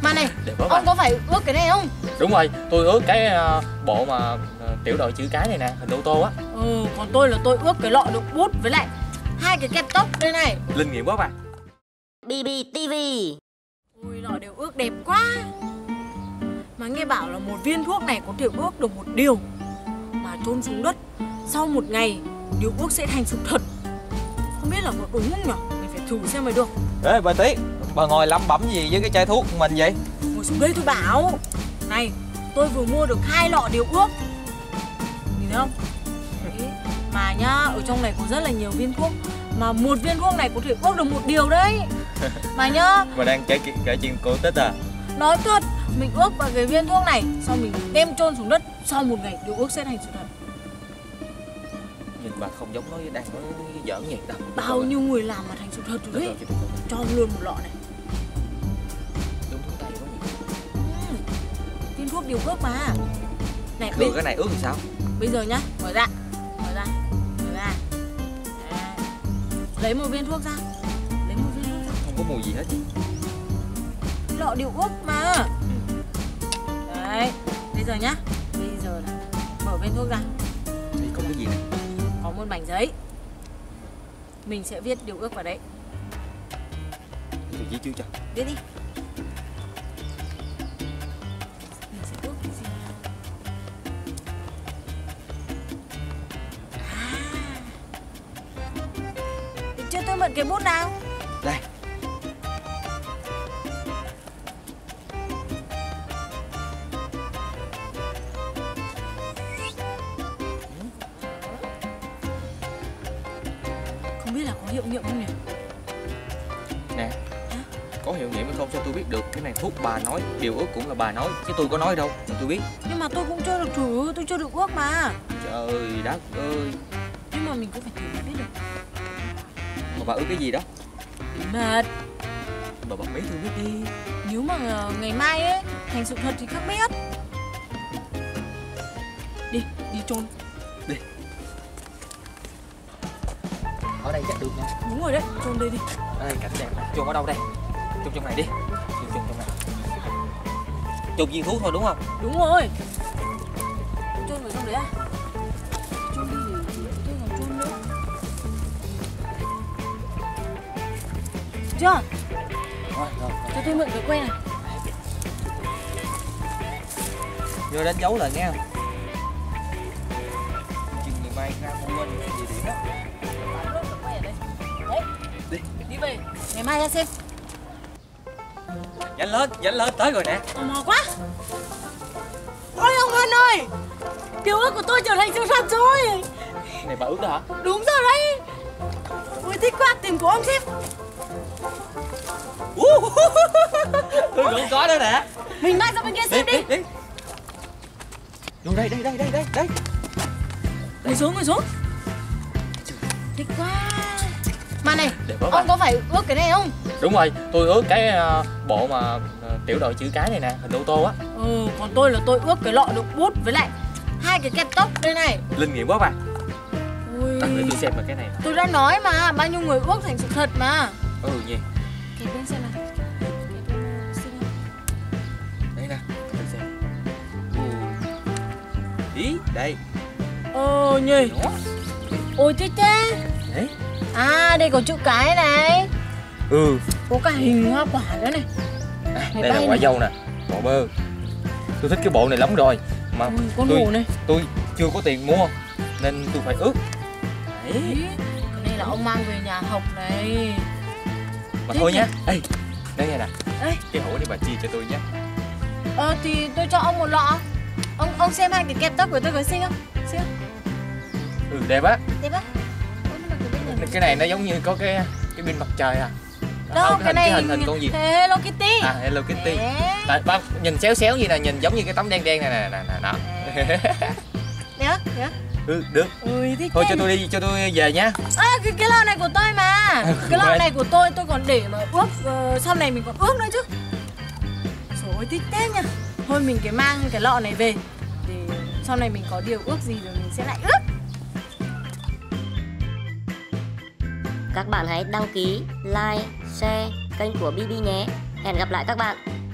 Mà này, Đẹp quá ông có phải ước cái này không? Đúng rồi, tôi ước cái bộ mà tiểu đội chữ cái này nè, hình ô tô á. Còn tôi là tôi ước cái lọ đựng bút với lại 2 cái kẹp tóc đây này. Linh nghiệm quá bà. BBTV. Ôi, lọ đều ước đẹp quá. Mà nghe bảo là một viên thuốc này có thể ước được một điều, mà chôn xuống đất sau 1 ngày điều ước sẽ thành sự thật. Không biết là có đúng không nhỉ? Mình phải thử xem mới được. Ê bà Tí, bà ngồi lẩm bẩm gì với cái chai thuốc của mình vậy? Ngồi xuống đây tôi bảo. Này, tôi vừa mua được 2 lọ điều ước. Nhìn thấy không? Đấy. Mà nhá, ở trong này có rất là nhiều viên thuốc, mà một viên thuốc này có thể ước được một điều đấy. Mà nhá, Bà đang kể chuyện cổ tích à? nói thật, mình ước vào cái viên thuốc này, xong mình đem chôn xuống đất, sau 1 ngày điều ước sẽ thành sự thật. Nhìn bà không giống nói đang nói giỡn nhỉ đâu. Bao nhiêu người làm mà thành sự thật rồi đấy. Cho luôn một lọ này. Đúng thuốc tay quá nhỉ. Viên thuốc điều ước mà. Này, Thường cái này ước thì sao? bây giờ nhá, mở ra. Đấy. Lấy một viên thuốc ra. Không có mùi gì hết chứ. Lọ điều ước mà. Đấy, bây giờ nhá. Bây giờ là mở viên thuốc ra. Đây có cái gì này? Có một mảnh giấy. Mình sẽ viết điều ước vào đấy. Tôi viết chưa cho. Viết đi. Mình sẽ ước cái gì? Để cho tôi mượn cái bút nào. Đây. Không biết là có hiệu nghiệm không nhỉ? Nè. Có hiệu nghiệm hay không cho tôi biết được. Cái này thuốc bà nói, điều ước cũng là bà nói, chứ tôi có nói đâu mà tôi biết. Nhưng mà tôi cũng chưa được thử, tôi chưa được ước mà. Trời đất ơi. Nhưng mà mình cũng phải thử mới biết được. Mà bà ước cái gì đó? Bí mật. Bà bật mí tôi biết đi. Nếu mà ngày mai ấy thành sự thật thì khác biết. Đi chôn. Đi. Ở đây chắc được nha. Đúng rồi đấy, chôn đây đi. Đây cảnh đẹp này. Chôn ở đâu đây? Chôn trong này đi. Chôn trong này. Chôn viên thuốc thôi đúng không? Đúng rồi. Chôn vào trong đấy à? Chôn đi để tôi còn chôn nữa. Chưa? Rồi. Cho tôi mượn cái que này. Nhớ đánh dấu lại nghe. Chừng ngày mai ra mua bên địa điểm đó. Đấy. Đi về. Ngày mai ra xem. Nhanh lên, tới rồi nè. Tò mò quá. Ôi ông Hân ơi, điều ước của tôi trở thành sự thật rồi. Này bà ước đó hả? Đúng rồi đấy. Ôi thích quá, tìm của ông xem. Tôi cũng có đó nè. Mình mang ra bên kia xem đi. Vô đây. Ngồi xuống. Thích quá. Mà này, Đẹp quá ông có phải ước cái này không? Đúng rồi, tôi ước cái bộ mà tiểu đội chữ cái này nè, hình ô tô á. Còn tôi là tôi ước cái lọ đựng bút với lại 2 cái kẹp tóc đây này. Linh nghiệm quá bà. Ôi, Để tôi xem là cái này. tôi đã nói mà, bao nhiêu người ước thành sự thật mà. Nhỉ. Kẹp bên xem nào. Kẹp bên xinh không? Đây nè, tôi xem. Ý, đây. Nhỉ. Đó. Ôi thích thế. Đấy. À, đây có chữ cái này. Có cả hình hoa quả nữa này. Đây là quả dâu nè, bò bơ. Tôi thích cái bộ này lắm rồi. Mà con hổ này. Tôi chưa có tiền mua nên tôi phải ước. Đấy. Cái này là ông mang về nhà học này. Mà Thích thôi nhỉ? nhá. Ê, đây nè. Ê. Cái hũ này bà chia cho tôi nhé. Thì tôi cho ông một lọ. Ông xem 2 cái kẹp tóc của tôi có xinh không? Xinh không? Đẹp á. Đẹp á. Cái này nó giống như có cái pin mặt trời à. Đâu, cái này hình con gì? Hello Kitty. À, Hello Kitty. Tại bác nhìn xéo gì nè, nhìn giống như cái tấm đen nè. Được á? Được. Ui, thích Thôi thế. cho tôi về nhá. Cái lọ này của tôi mà. Cái lọ này của tôi còn để mà ước, sau này mình còn ước nữa chứ. Trời thích thế nha. Thôi mình cứ mang cái lọ này về, để sau này mình có điều ước gì rồi mình sẽ lại ước. Các bạn hãy đăng ký, like, share kênh của BB nhé. Hẹn gặp lại các bạn.